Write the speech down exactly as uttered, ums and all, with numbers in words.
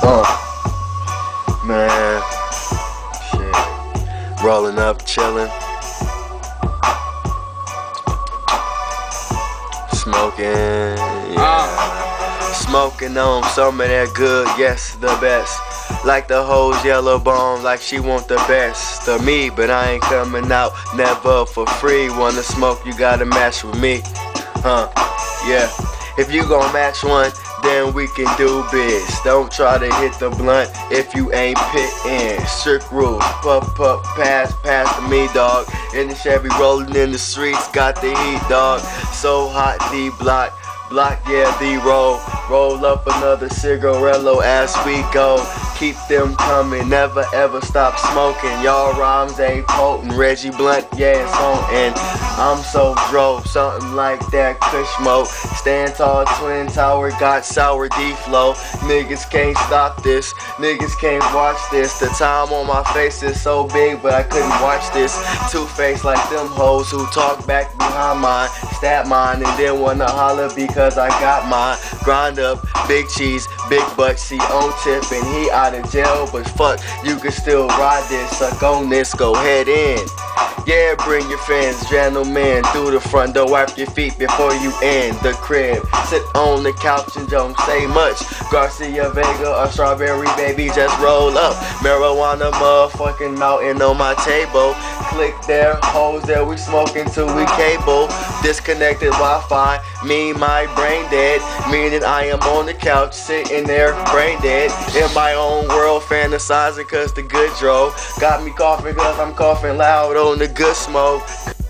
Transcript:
Uh, man, shit, rolling up, chilling, smoking, yeah, smoking on some of that good, yes, the best. Like the hoes yellow bone, like she want the best of me, but I ain't coming out never for free. Wanna smoke, you gotta match with me, huh? Yeah, if you gon' match one, then we can do biz. Don't try to hit the blunt if you ain't pittin'. Strict rules, puff puff, pass, pass to me, dog. In the Chevy, rolling in the streets, got the heat, dog. So hot, D block, block, yeah, D roll. Roll up another cigarello as we go. Keep them coming, never ever stop smoking. Y'all rhymes ain't potent. Reggie Blunt, yeah, it's on. And I'm so drove, something like that Kushmo. Stand tall, twin tower, got sour D flow. Niggas can't stop this, niggas can't watch this. The time on my face is so big, but I couldn't watch this. Two-faced like them hoes who talk back behind mine. Stab mine and then wanna holler because I got mine. Grind up, big cheese, big butt, she on tip and he out of jail, but fuck, you can still ride this, suck on this, go head in. Yeah, bring your friends, gentlemen, through the front door, wipe your feet before you end the crib. Sit on the couch and don't say much. Garcia Vega or Strawberry Baby, just roll up. Marijuana motherfucking mountain on my table. Click there, hoes there, we smoking till we cable. Disconnected Wi-Fi, me, my brain dead. Meaning I am on the couch, sitting there, brain dead. In my own world, fantasizing cause the good drove. Got me coughing cause I'm coughing loud on the good smoke.